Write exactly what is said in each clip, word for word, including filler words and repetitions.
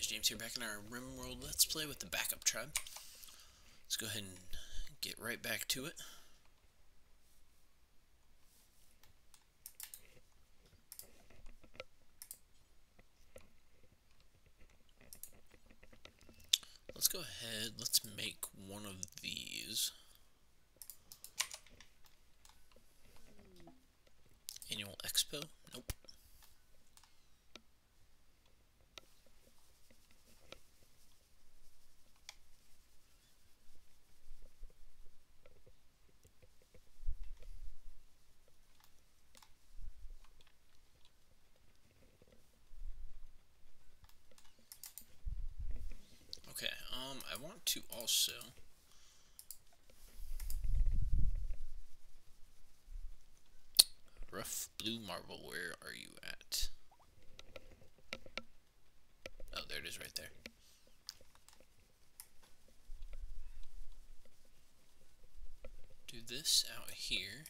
James here, back in our Rimworld Let's Play with the backup tribe. Let's go ahead and get right back to it. Let's go ahead, let's make one of these. Annual Expo? Nope. Okay, um, I want to also rough blue marble, where are you at? Oh, there it is right there. Do this out here.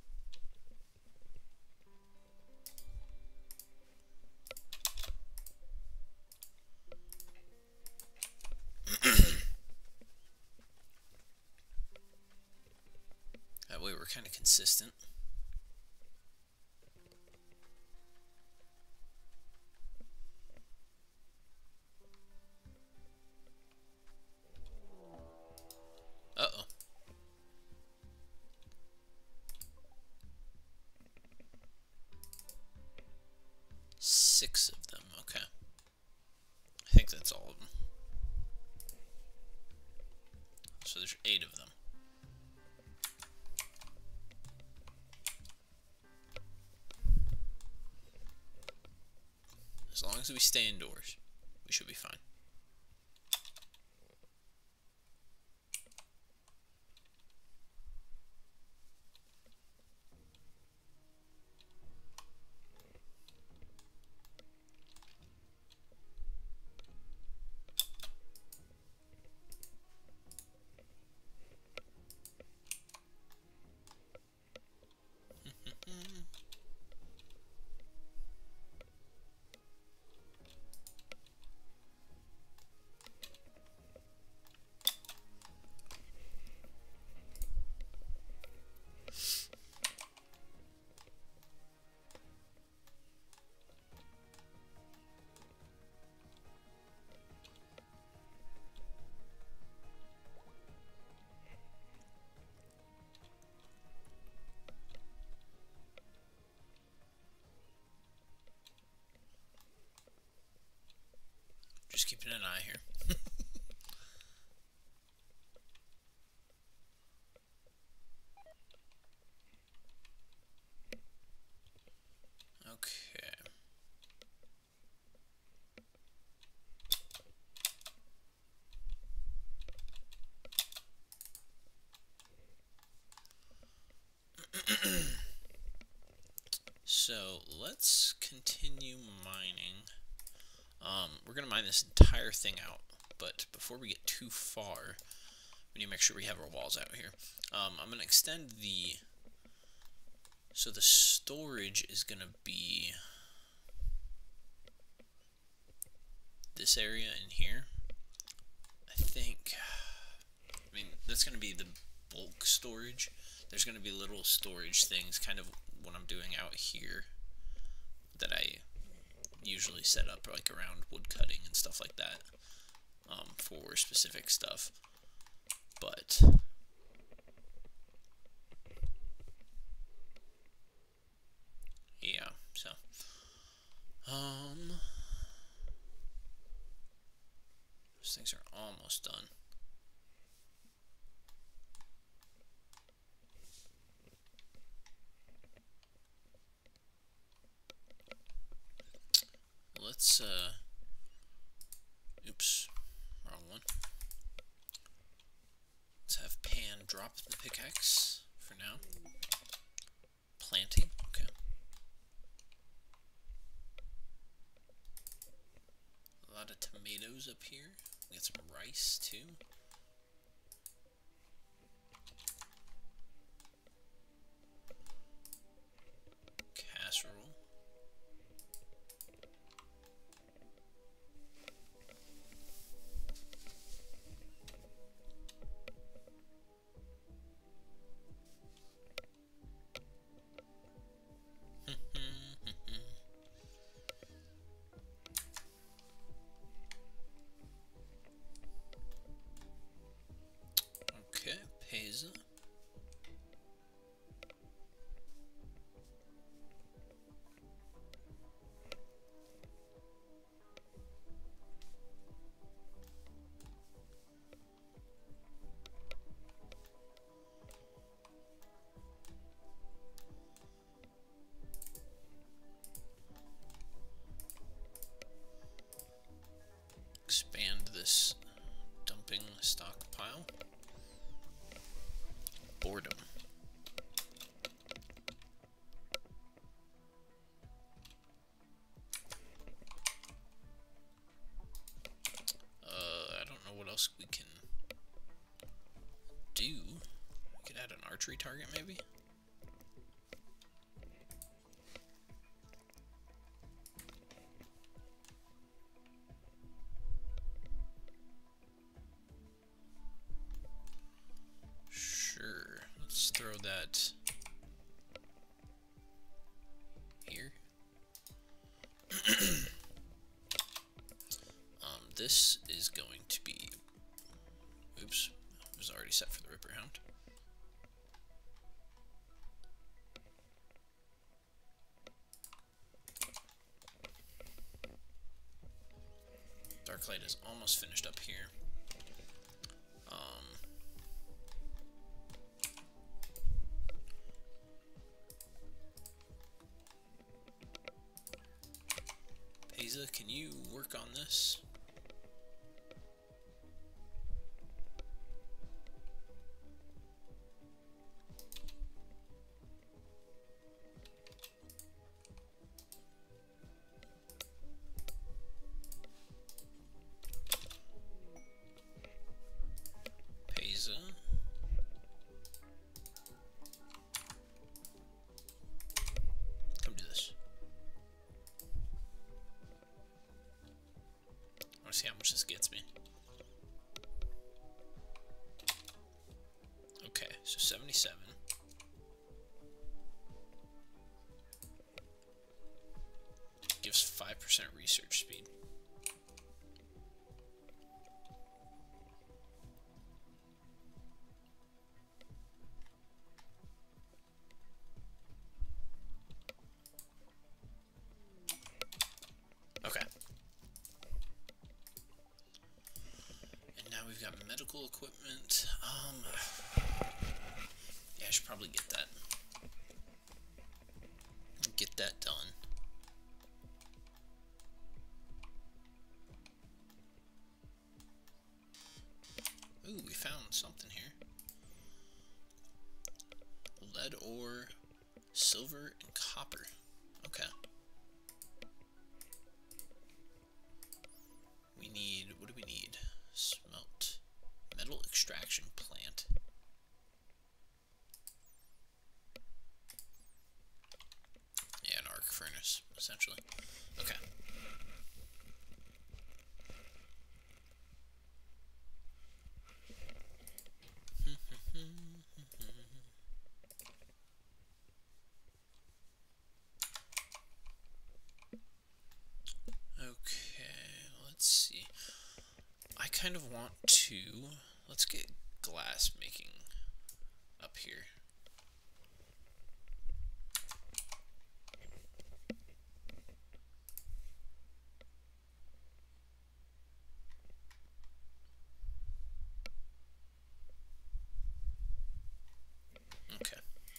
That way we're kind of consistent. Uh-oh. Six of them, okay. I think that's all of them. So there's eight of them. As long as we stay indoors, we should be fine. Just keeping an eye here. Okay. So let's continue mining. Um, we're going to mine this entire thing out, but before we get too far, we need to make sure we have our walls out here. Um, I'm going to extend the, so the storage is going to be this area in here. I think, I mean, that's going to be the bulk storage. There's going to be little storage things, kind of what I'm doing out here, that I usually set up like around wood cutting and stuff like that, um, for specific stuff. But yeah, so um those things are almost done. Let's, uh, oops, wrong one. Let's have Pan drop the pickaxe for now. Planting, okay. A lot of tomatoes up here. We got some rice too. Casserole. expand this dumping stockpile. Boredom. Uh, I don't know what else we can do. We could add an archery target, maybe? Sure. Let's throw that here. um, this is going to be... Oops. It was already set for the Ripper Hound. Darklight is almost finished up here. Um, Peza, can you work on this? Come do this. I want to see how much this gets me. Okay, so seventy-seven. Gives five percent research speed. Okay. And now we've got medical equipment. Um, yeah, I should probably get that. Get that done. Ooh, we found something here. Lead ore, silver, and copper. Okay. We need, what do we need? Smelt. Metal extraction plant. Yeah, an arc furnace, essentially. Okay. I kind of want to, let's get glass making up here. Okay.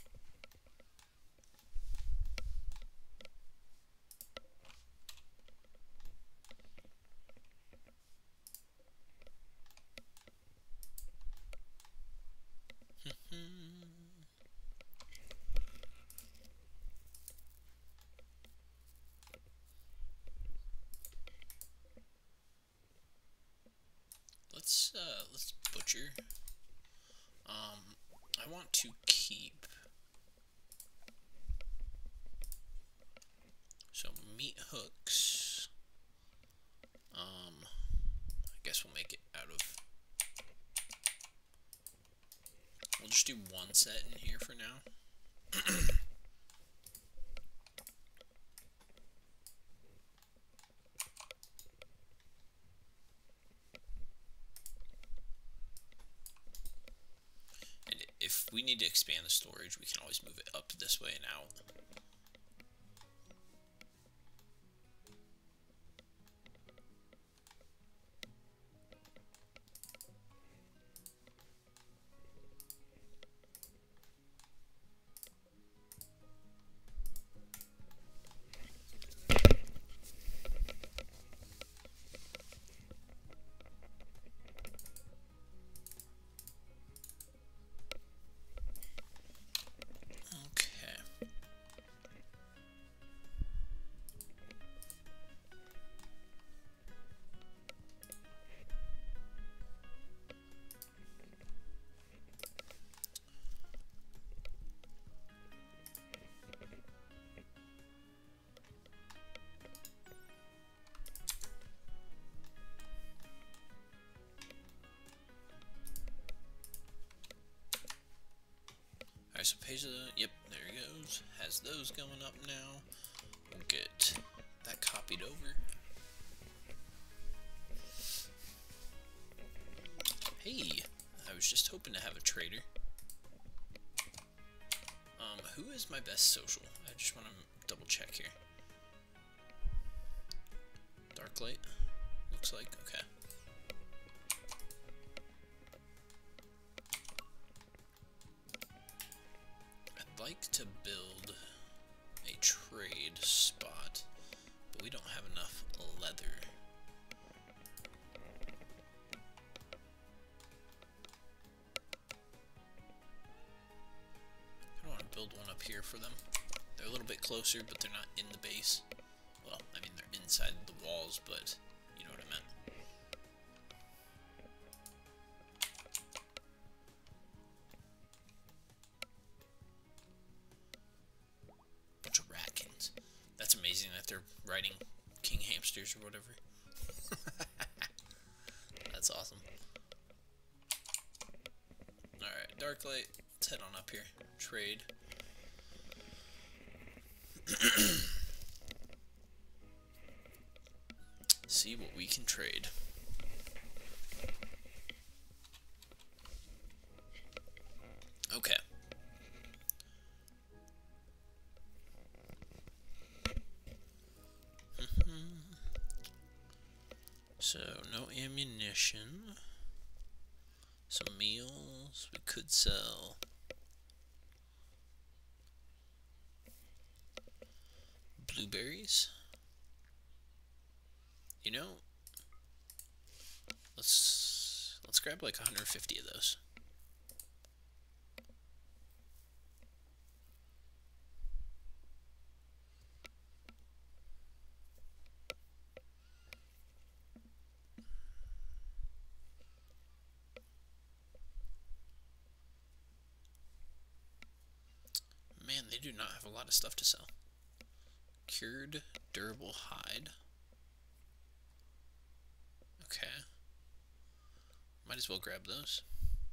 Let's uh, let's butcher. Um, I want to keep so meat hooks. Um, I guess we'll make it out of. We'll just do one set in here for now. If we need to expand the storage, we can always move it up this way and out. Page the, yep, there he goes. Has those going up now. We'll get that copied over. Hey, I was just hoping to have a trader. Um, who is my best social? I just want to double check here. Darklight, looks like, okay. I'd like to build a trade spot, but we don't have enough leather. I don't want to build one up here for them. They're a little bit closer, but they're not in the base. Well, I mean, they're inside the walls, but you know what I meant. Bunch of ratkins. That's amazing that they're riding king hamsters or whatever. That's awesome. Alright, Darklight, let's head on up here. Trade. See what we can trade. Okay. So, no ammunition. Some meals we could sell. Blueberries. You know, let's let's grab like one hundred fifty of those. Man, they do not have a lot of stuff to sell. Cured durable hide. Okay. Might as well grab those.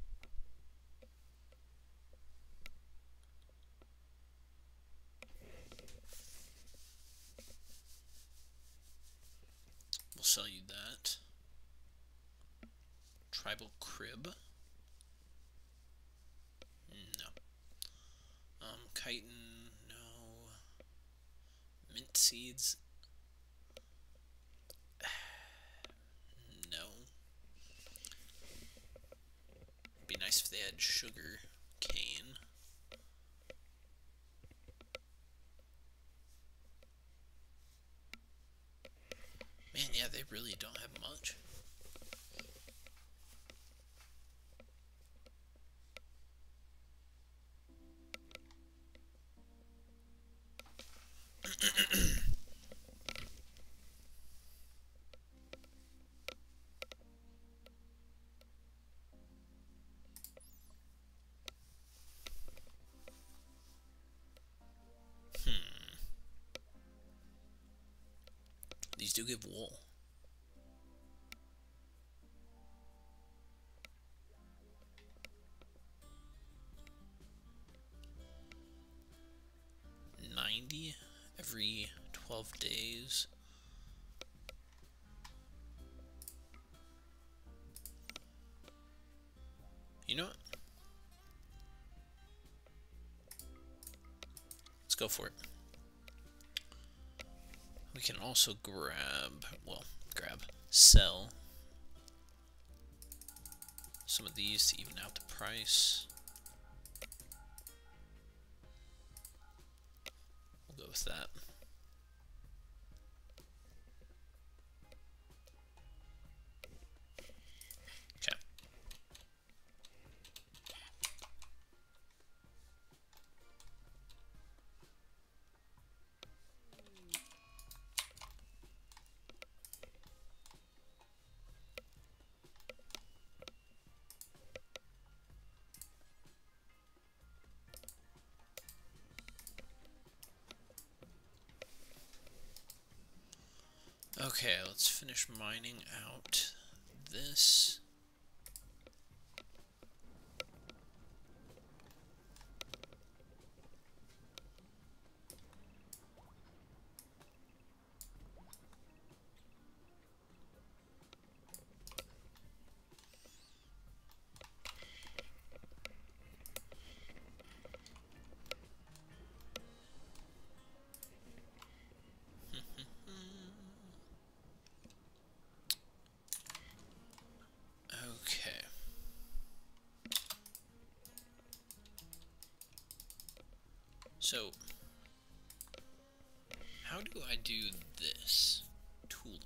We'll sell you that. Tribal crib. No. Um, chitin, no. Mint seeds. No. Be nice if they had sugar cane. Man, yeah, they really don't have much. These do give wool. Ninety every twelve days. You know what? Let's go for it. We can also grab, well, grab, sell some of these to even out the price. We'll go with that. Okay. Okay, let's finish mining out this. So, how do I do this? Tooling.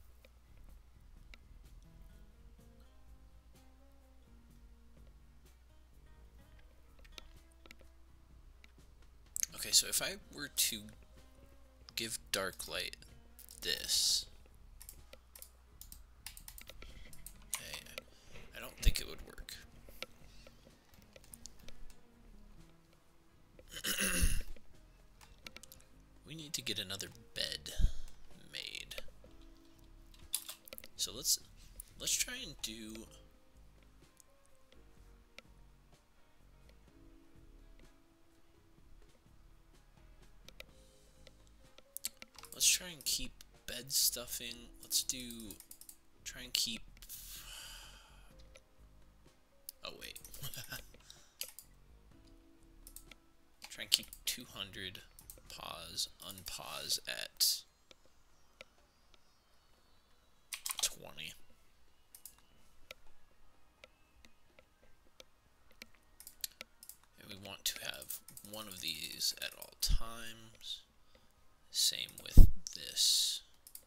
Okay, so if I were to give dark light this, okay, I don't think it would work. We need to get another bed made. So let's let's try and do let's try and keep bed stuffing. Let's do try and keep oh wait. Try and keep two hundred. Pause, unpause at twenty. And we want to have one of these at all times. Same with this.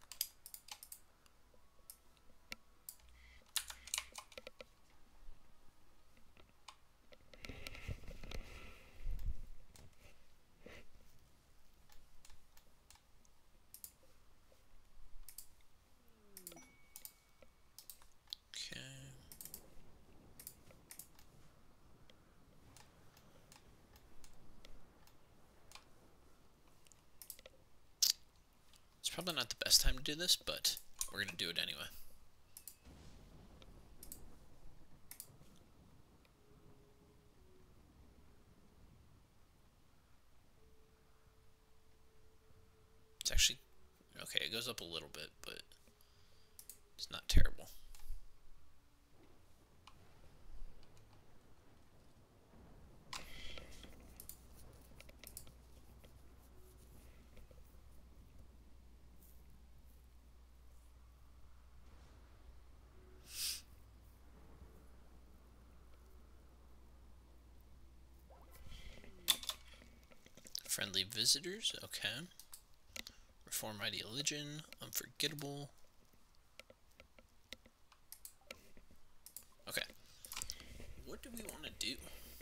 Probably not the best time to do this, but we're going to do it anyway. It's actually, okay, it goes up a little bit, but it's not terrible. Friendly visitors, okay. Reform ideologian, unforgettable. Okay. What do we want to do?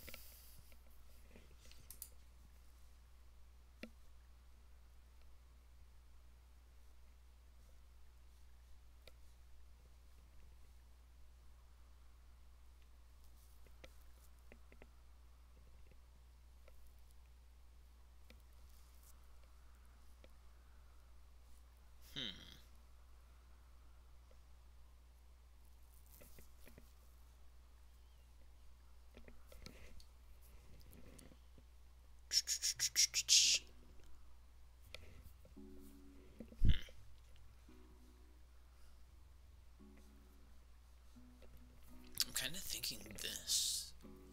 Hmm. I'm kind of thinking this.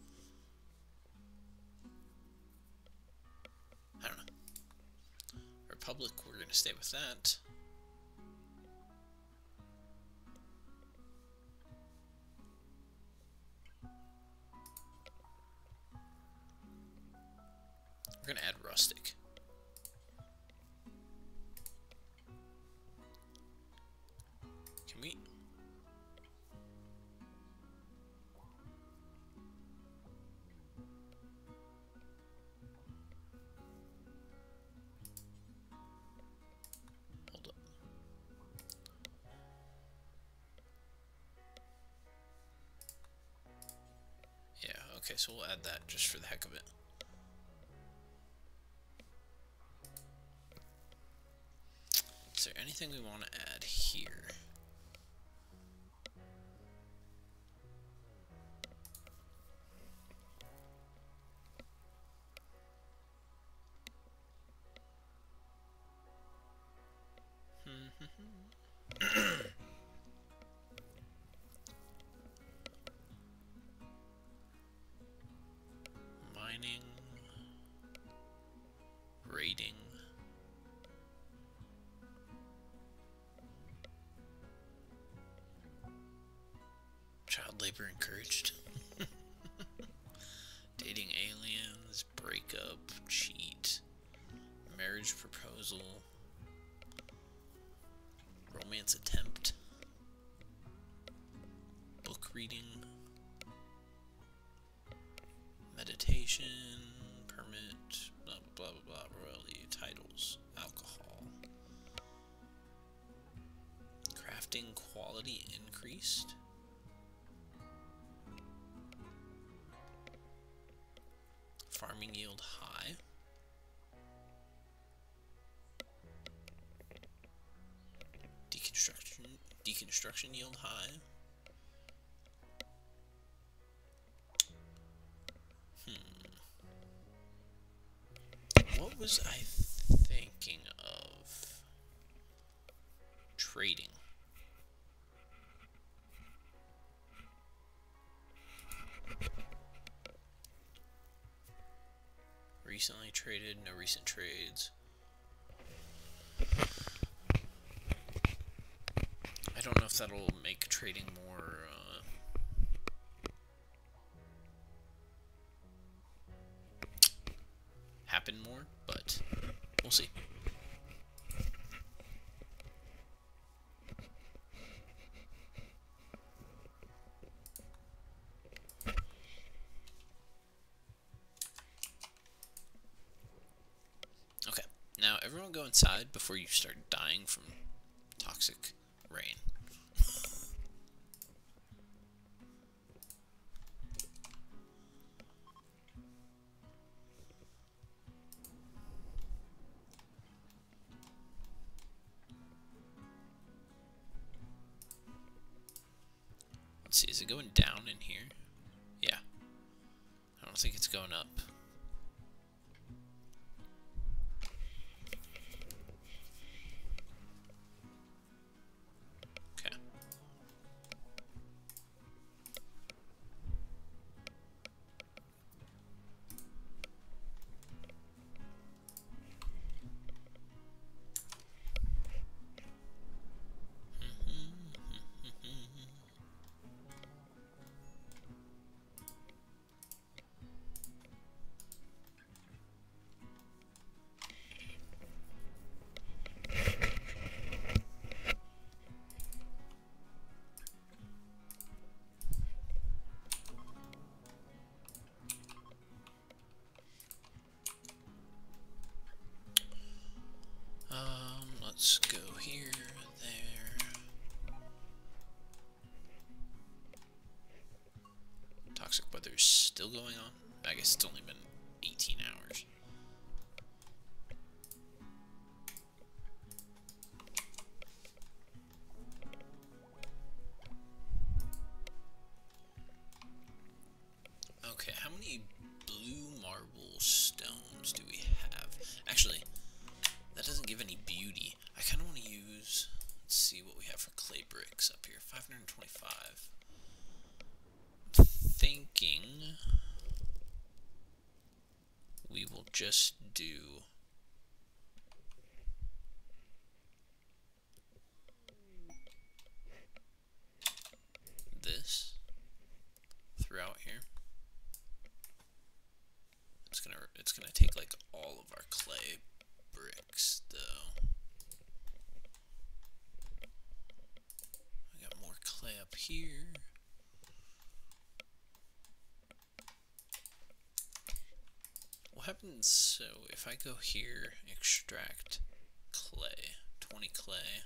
I don't know. Republic, we're going to stay with that. We're going to add rustic. Can we? Hold up. Yeah, okay, so we'll add that just for the heck of it. Is there anything we want to add here? Mining, raiding. Child labor encouraged. Dating aliens, breakup, cheat. marriage proposal, romance attempt, book reading, meditation, permit, blah blah blah blah, royalty, titles, alcohol, crafting quality increased, farming yield high, deconstruction deconstruction yield high. What was I thinking of? Trading. Recently traded, no recent trades. I don't know if that'll make trading more uh, happen more, but we'll see. Okay, now everyone go inside before you start dying from toxic rain. Let's see, is it going down in here? Yeah. I don't think it's going up. Okay. Let's go here, there. Toxic weather's still going on? I guess it's only been eighteen hours. Okay, how many blue marble stones do we have? Actually, that doesn't give any beauty. I kind of want to use, let's see what we have for clay bricks up here. five hundred twenty-five. I'm thinking we will just do this throughout here. It's gonna it's gonna take like all of our clay bricks though. We got more clay up here. What happens so if I go here, extract clay, twenty clay.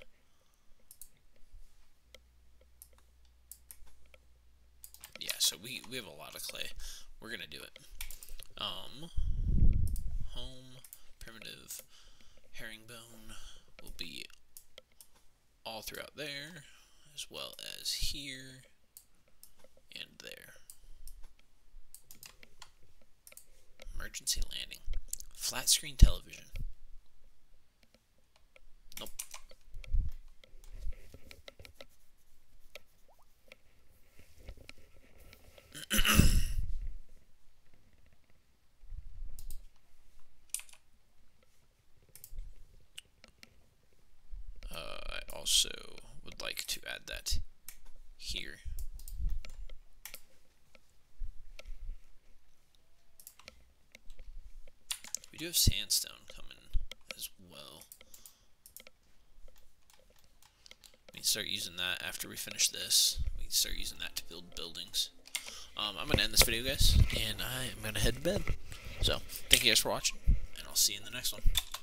Yeah, so we, we have a lot of clay. We're gonna do it. Um, home, primitive, herringbone will be all throughout there, as well as here and there. Emergency landing. Flat screen television. Nope. uh, I also would like to add that here. We do have sandstone coming as well. We can start using that after we finish this. We can start using that to build buildings. Um, I'm going to end this video, guys, and I am going to head to bed. So, thank you guys for watching, and I'll see you in the next one.